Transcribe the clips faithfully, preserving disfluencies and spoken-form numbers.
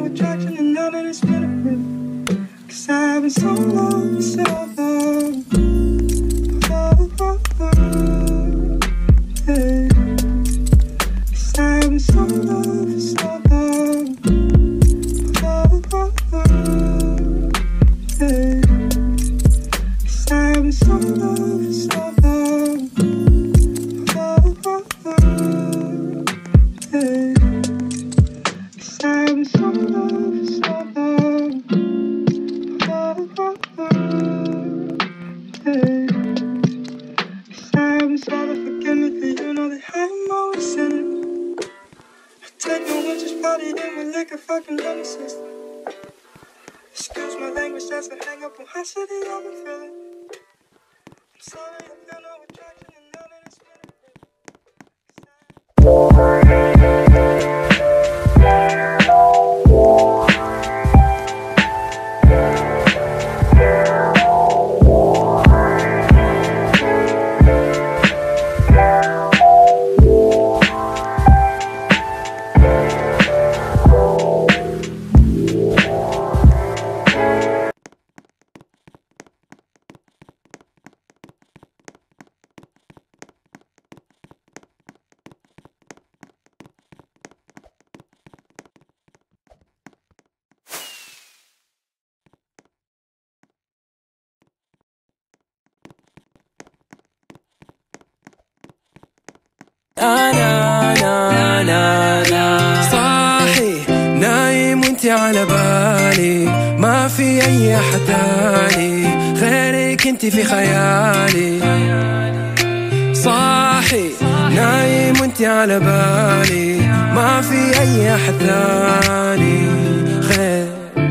attraction and now that it's been a bit. Cause I've been so long, so long. Oh, oh, oh, yeah. Cause I've been so long, for so long. Oh, oh, oh, yeah. Cause I've been so long, for so long. Oh, oh, oh, yeah. Cause I've been so long, for so long. Oh, oh, oh, yeah. Cause I've been trying to forget me, cause you know that I'm always in it. Take no witches, party in my like a fucking lemon system. Excuse my language, that's a hang up on high city, I've been feeling. I'm sorry, I feel no attraction and now that it's been a أنا أنا أنا أنا صاحي نايم وانتي على بالي، ما في أي أحد تاني غيرك انتي في خيالي. صاحي نايم وانتي على بالي، ما في أي أحد تاني غير.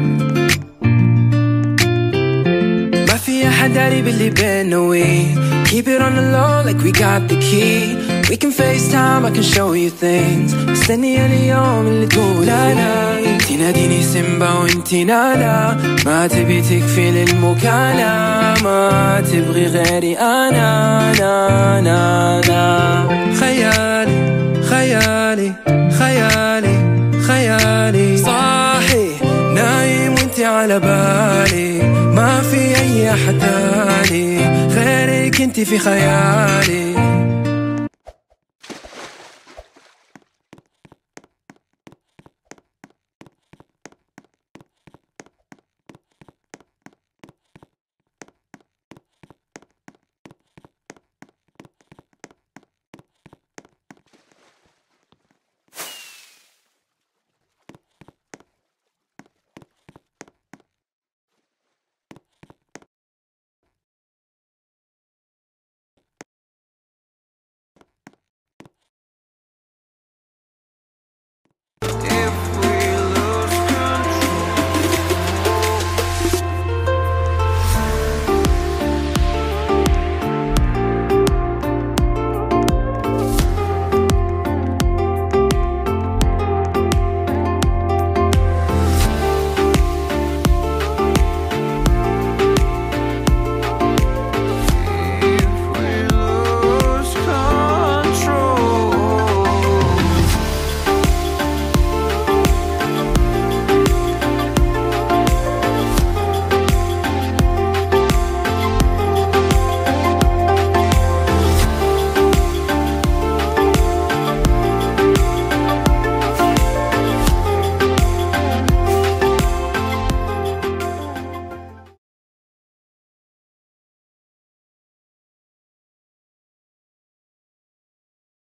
ما في أحد داري باللي بينا وي keep it on the low like we got the key. We can FaceTime, I can show you things. مستني اليوم اللي تقول أنا انتي ناديني سيمبا وانتي نانا، ما تبي تكفي للمكالمة، ما تبغي غيري أنا أنا أنا أنا. خيالي خيالي خيالي خيالي صاحي نايم وانتي على بالي، ما في أي أحد تاني غيرك انتي في خيالي.